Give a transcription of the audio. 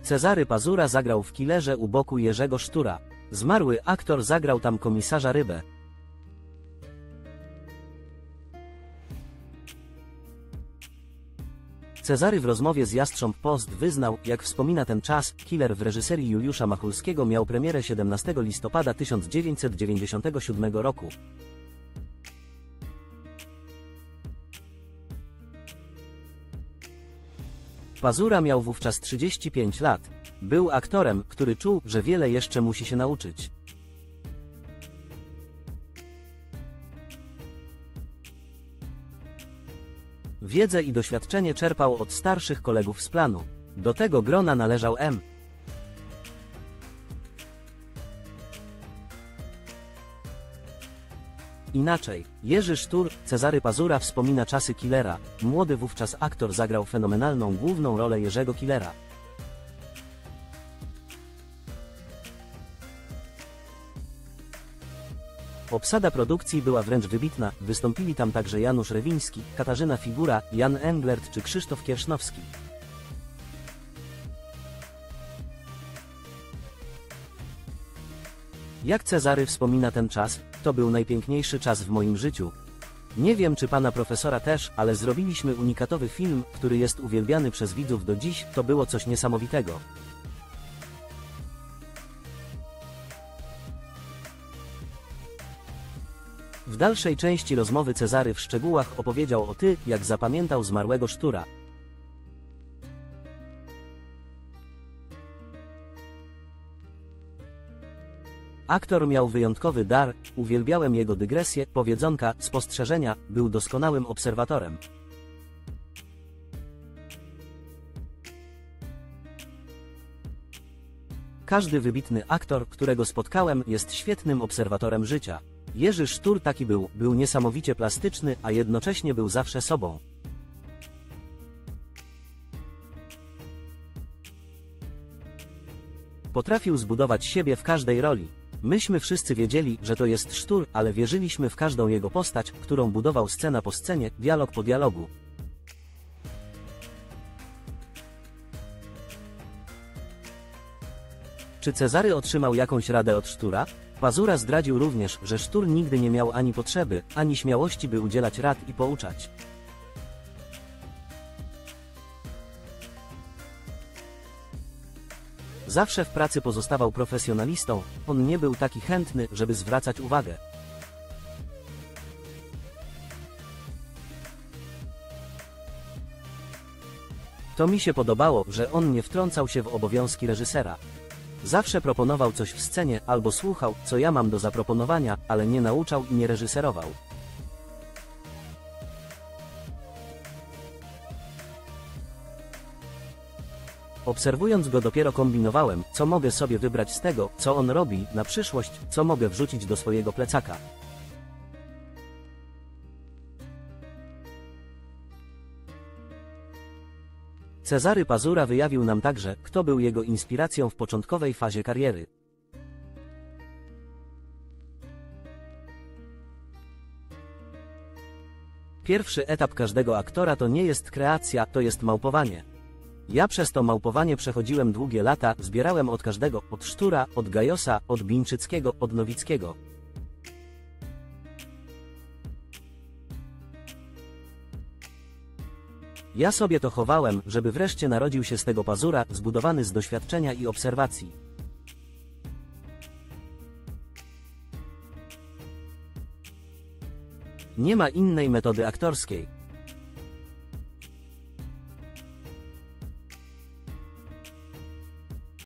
Cezary Pazura zagrał w Killerze u boku Jerzego Sztura. Zmarły aktor zagrał tam komisarza Rybę. Cezary w rozmowie z Jastrząb Post wyznał, jak wspomina ten czas, Killer w reżyserii Juliusza Machulskiego miał premierę 17 listopada 1997 roku. Pazura miał wówczas 35 lat. Był aktorem, który czuł, że wiele jeszcze musi się nauczyć. Wiedzę i doświadczenie czerpał od starszych kolegów z planu. Do tego grona należał M. Inaczej, Jerzy Sztur, Cezary Pazura wspomina czasy Killera. Młody wówczas aktor zagrał fenomenalną główną rolę Jerzego Killera. Obsada produkcji była wręcz wybitna, wystąpili tam także Janusz Rewiński, Katarzyna Figura, Jan Englert czy Krzysztof Kiersznowski. Jak Cezary wspomina ten czas, to był najpiękniejszy czas w moim życiu. Nie wiem, czy pana profesora też, ale zrobiliśmy unikatowy film, który jest uwielbiany przez widzów do dziś, to było coś niesamowitego. W dalszej części rozmowy Cezary w szczegółach opowiedział o tym, jak zapamiętał zmarłego Sztura. Aktor miał wyjątkowy dar, uwielbiałem jego dygresje, powiedzonka, spostrzeżenia, był doskonałym obserwatorem. Każdy wybitny aktor, którego spotkałem, jest świetnym obserwatorem życia. Jerzy Sztur taki był niesamowicie plastyczny, a jednocześnie był zawsze sobą. Potrafił zbudować siebie w każdej roli. Myśmy wszyscy wiedzieli, że to jest Sztur, ale wierzyliśmy w każdą jego postać, którą budował scena po scenie, dialog po dialogu. Czy Cezary otrzymał jakąś radę od Sztura? Pazura zdradził również, że Sztur nigdy nie miał ani potrzeby, ani śmiałości, by udzielać rad i pouczać. Zawsze w pracy pozostawał profesjonalistą, on nie był taki chętny, żeby zwracać uwagę. To mi się podobało, że on nie wtrącał się w obowiązki reżysera. Zawsze proponował coś w scenie, albo słuchał, co ja mam do zaproponowania, ale nie nauczał i nie reżyserował. Obserwując go dopiero kombinowałem, co mogę sobie wybrać z tego, co on robi, na przyszłość, co mogę wrzucić do swojego plecaka. Cezary Pazura wyjawił nam także, kto był jego inspiracją w początkowej fazie kariery. Pierwszy etap każdego aktora to nie jest kreacja, to jest małpowanie. Ja przez to małpowanie przechodziłem długie lata, zbierałem od każdego, od Sztura, od Gajosa, od Bińczyckiego, od Nowickiego. Ja sobie to chowałem, żeby wreszcie narodził się z tego Pazura, zbudowany z doświadczenia i obserwacji. Nie ma innej metody aktorskiej.